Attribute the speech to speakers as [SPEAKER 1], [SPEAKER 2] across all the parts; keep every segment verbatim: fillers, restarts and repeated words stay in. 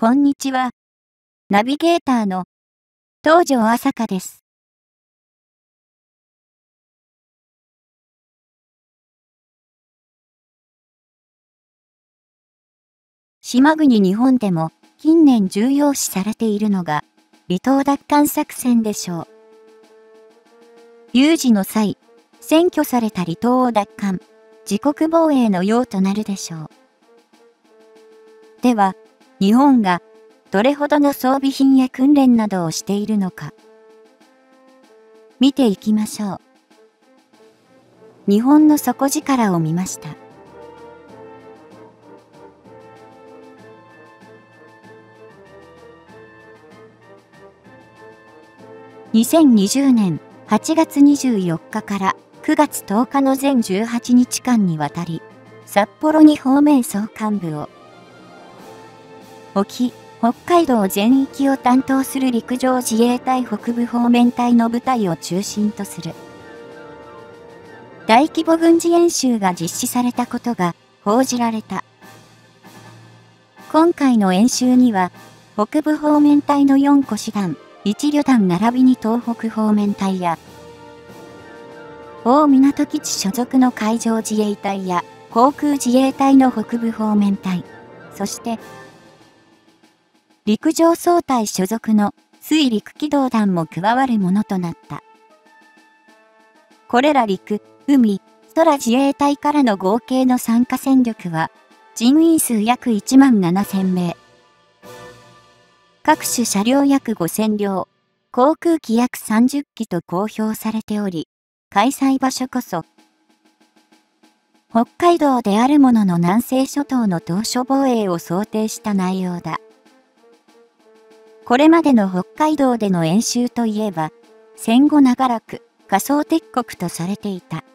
[SPEAKER 1] こんにちは。ナビゲーターの東條朝香です。島国日本でも近年重要視されているのが離島奪還作戦でしょう。有事の際、占拠された離島を奪還、自国防衛の要となるでしょう。では、日本がどれほどの装備品や訓練などをしているのか、見ていきましょう。日本の底力を見ました。にせんにじゅうねんはちがつにじゅうよっかからくがつとおかの全じゅうはちにちかんにわたり、札幌に方面総監部を置き、北海道全域を担当する陸上自衛隊北部方面隊の部隊を中心とする大規模軍事演習が実施されたことが報じられた。今回の演習には、北部方面隊のよんこ師団、いち旅団並びに東北方面隊や、大湊基地所属の海上自衛隊や航空自衛隊の北部方面隊、そして、陸上総隊所属の水陸機動団も加わるものとなった。これら陸、海、空自衛隊からの合計の参加戦力は、人員数約いちまんななせんめい。各種車両約ごせんりょう、航空機約さんじゅっきと公表されており、開催場所こそ、北海道であるものの南西諸島の島嶼防衛を想定した内容だ。これまでの北海道での演習といえば、戦後長らく仮想敵国とされていた。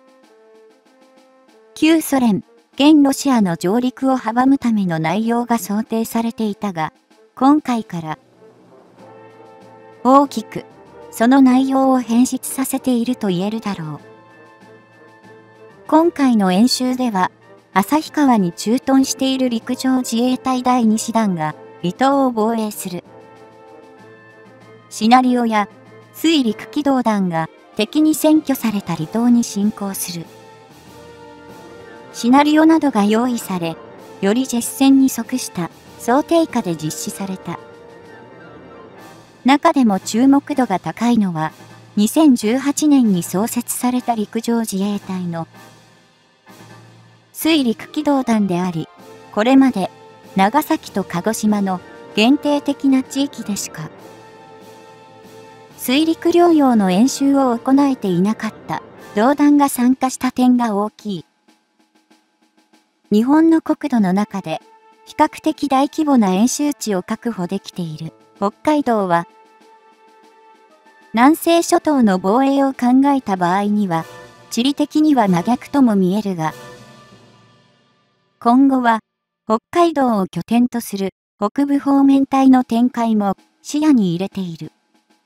[SPEAKER 1] 旧ソ連、現ロシアの上陸を阻むための内容が想定されていたが、今回から大きくその内容を変質させていると言えるだろう。今回の演習では、旭川に駐屯している陸上自衛隊だいに師団が離島を防衛する。シナリオや水陸機動団が敵に占拠された離島に侵攻する。シナリオなどが用意され、より実戦に即した想定下で実施された。中でも注目度が高いのは、にせんじゅうはちねんに創設された陸上自衛隊の水陸機動団であり、これまで長崎と鹿児島の限定的な地域でしか水陸両用の演習を行えていなかった同団が参加した点が大きい。日本の国土の中で比較的大規模な演習地を確保できている北海道は、南西諸島の防衛を考えた場合には、地理的には真逆とも見えるが、今後は北海道を拠点とする北部方面隊の展開も視野に入れている。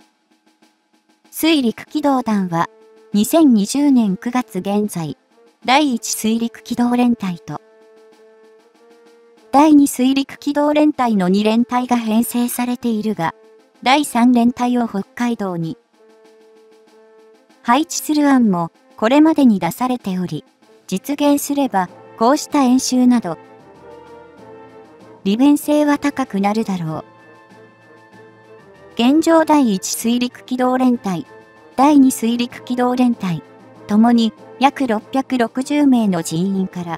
[SPEAKER 1] 水陸機動団はにせんにじゅうねんくがつ現在、だいいち水陸機動連隊とだいに水陸機動連隊のにれんたいが編成されているが、だいさんれんたいを北海道に配置する案もこれまでに出されており、実現すればこうした演習など利便性は高くなるだろう。現状だいいち水陸機動連隊、だいに水陸機動連隊、ともに約ろっぴゃくろくじゅうめいの人員から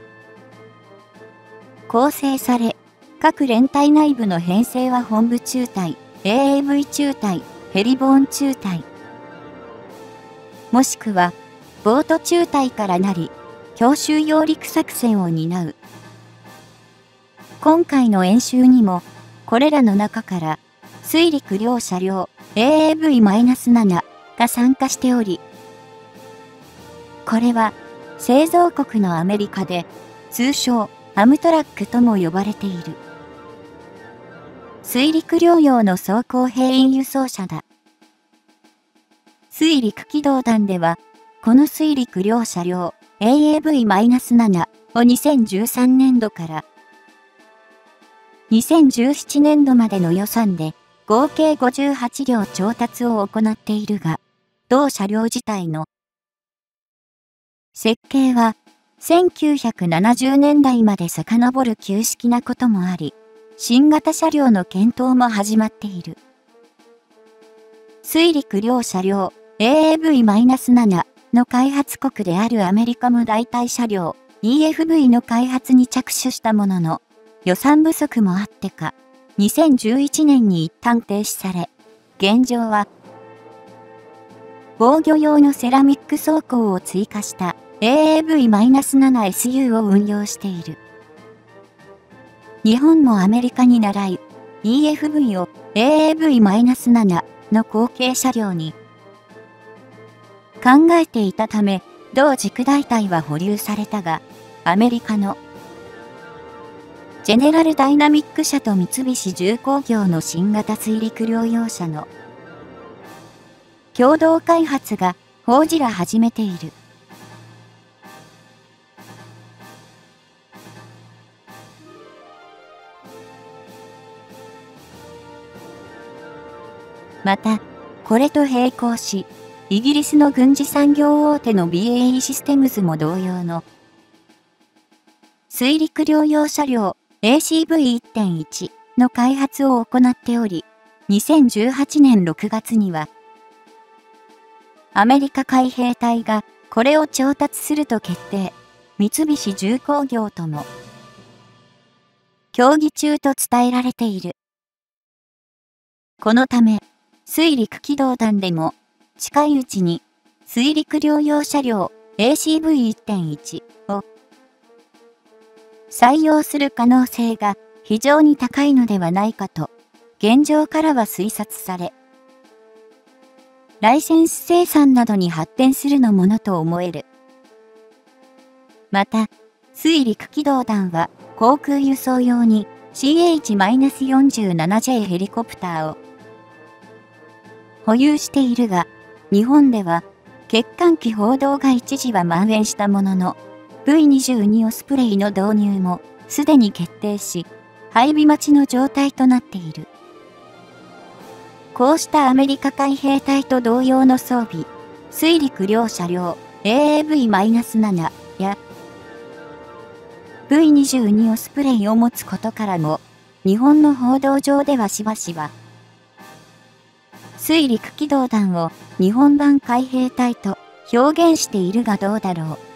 [SPEAKER 1] 構成され、各連隊内部の編成は本部中隊、エーエーブイ 中隊、ヘリボーン中隊、もしくはボート中隊からなり、強襲揚陸作戦を担う。今回の演習にも、これらの中から、水陸両車両 エーエーブイなな が参加しており、これは製造国のアメリカで通称アムトラックとも呼ばれている。水陸両用の装甲兵員輸送車だ。水陸機動団では、この水陸両車両 エーエーブイなな をにせんじゅうさんねんどからにせんじゅうななねんどまでの予算で合計ごじゅうはちりょう調達を行っているが、同車両自体の設計はせんきゅうひゃくななじゅうねんだいまで遡る旧式なこともあり、新型車両の検討も始まっている。水陸両車両 エーエーブイなな の開発国であるアメリカも代替車両 イーエフブイ の開発に着手したものの、予算不足もあってか、にせんじゅういちねんに一旦停止され、現状は、防御用のセラミック装甲を追加した エーエーブイななエスユー を運用している。日本もアメリカに倣い、イーエフブイ を エーエーブイなな の後継車両に考えていたため、同軸代替は保留されたが、アメリカのジェネラルダイナミック社と三菱重工業の新型水陸両用車の共同開発が報じら始めている。また、これと並行し、イギリスの軍事産業大手の ビーエーイー システムズも同様の水陸両用車両 エーシーブイいってんいち の開発を行っており、にせんじゅうはちねんろくがつには、アメリカ海兵隊がこれを調達すると決定、三菱重工業とも協議中と伝えられている。このため、水陸機動団でも近いうちに水陸両用車両 エーシーブイいってんいち を採用する可能性が非常に高いのではないかと現状からは推察され、ライセンス生産などに発展するのものと思える。また、水陸機動団は航空輸送用に シーエイチよんじゅうななジェイ ヘリコプターを保有しているが、日本では欠陥機報道が一時は蔓延したものの、ブイにじゅうに オスプレイの導入もすでに決定し、配備待ちの状態となっている。こうしたアメリカ海兵隊と同様の装備、水陸両車両 エーエーブイなな や ブイにじゅうに オスプレイを持つことからも、日本の報道上ではしばしば、水陸機動団を日本版海兵隊と表現しているがどうだろう。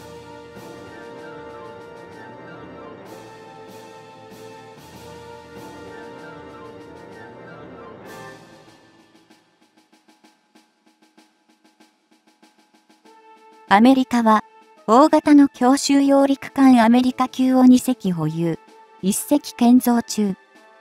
[SPEAKER 1] アメリカは大型の強襲揚陸艦アメリカ級をにせき保有、いっせき建造中。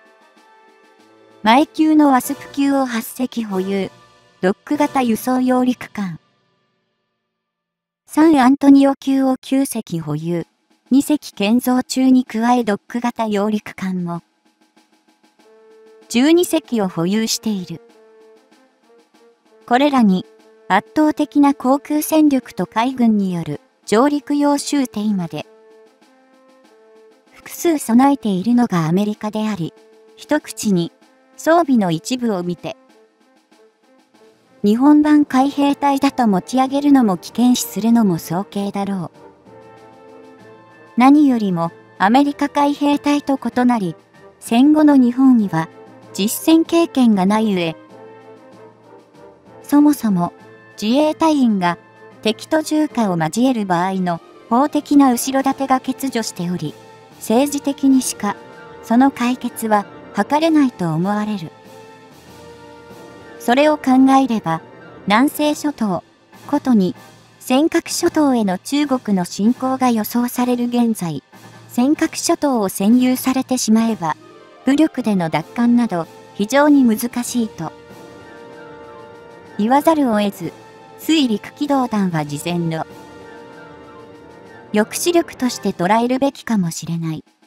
[SPEAKER 1] 前級のワスプ級をはっせき保有、ロック型輸送揚陸艦。サンアントニオ級をきゅうせき保有、にせき建造中に加えドック型揚陸艦もじゅうにせきを保有している。これらに圧倒的な航空戦力と海軍による上陸用舟艇まで複数備えているのがアメリカであり、一口に装備の一部を見て、日本版海兵隊だと持ち上げるのも危険視するのも早計だろう。何よりもアメリカ海兵隊と異なり、戦後の日本には実戦経験がない上、そもそも自衛隊員が敵と重火を交える場合の法的な後ろ盾が欠如しており、政治的にしかその解決は図れないと思われる。それを考えれば、南西諸島、ことに尖閣諸島への中国の侵攻が予想される現在、尖閣諸島を占有されてしまえば、武力での奪還など非常に難しいと言わざるを得ず、水陸機動団は事前の抑止力として捉えるべきかもしれない。